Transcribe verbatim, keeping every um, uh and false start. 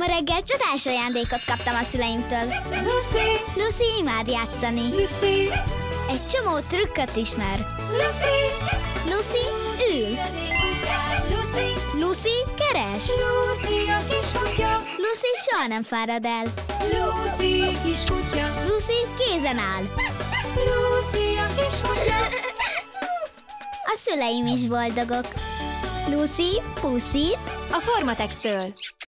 Ma reggel csodás ajándékot kaptam a szüleimtől. Lucy, Lucy imád játszani. Lucy, Egy csomó trükköt ismer. Lucy, Lucy ül. Lucy, Lucy keres. Lucy a kiskutya, Lucy soha nem fárad el. Lucy kiskutya, Lucy kézen áll. Lucy a kiskutya. A szüleim is boldogok. Lucy, puszi. A Formatex-től.